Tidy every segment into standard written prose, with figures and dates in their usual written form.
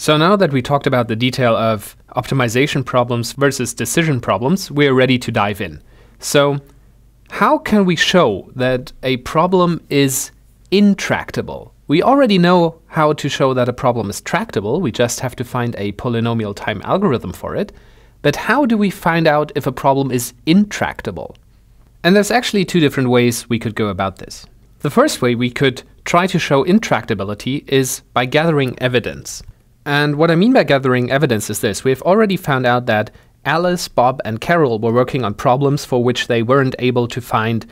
So now that we talked about the detail of optimization problems versus decision problems, we're ready to dive in. So how can we show that a problem is intractable? We already know how to show that a problem is tractable. We just have to find a polynomial time algorithm for it. But how do we find out if a problem is intractable? And there's actually two different ways we could go about this. The first way we could try to show intractability is by gathering evidence. And what I mean by gathering evidence is this. We've already found out that Alice, Bob, and Carol were working on problems for which they weren't able to find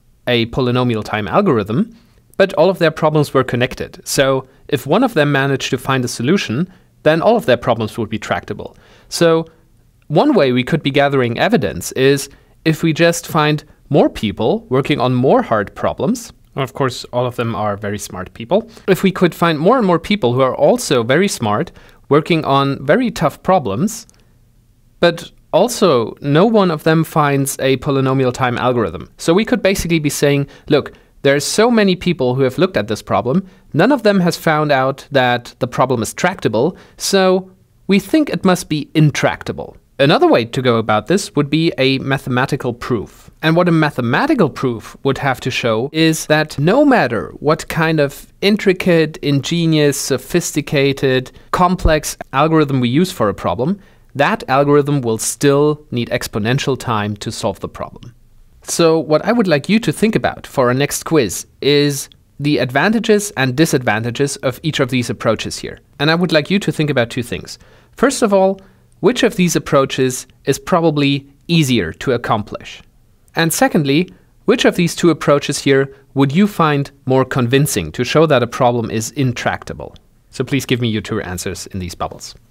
a polynomial time algorithm, but all of their problems were connected. So if one of them managed to find a solution, then all of their problems would be tractable. So one way we could be gathering evidence is if we just find more people working on more hard problems. Of course, all of them are very smart people. If we could find more and more people who are also very smart, working on very tough problems, but also no one of them finds a polynomial time algorithm. So we could basically be saying, look, there's so many people who have looked at this problem, none of them has found out that the problem is tractable, so we think it must be intractable. Another way to go about this would be a mathematical proof. And what a mathematical proof would have to show is that no matter what kind of intricate, ingenious, sophisticated, complex algorithm we use for a problem, that algorithm will still need exponential time to solve the problem. So what I would like you to think about for our next quiz is the advantages and disadvantages of each of these approaches here. And I would like you to think about two things. First of all, which of these approaches is probably easier to accomplish? And secondly, which of these two approaches here would you find more convincing to show that a problem is intractable? So please give me your two answers in these bubbles.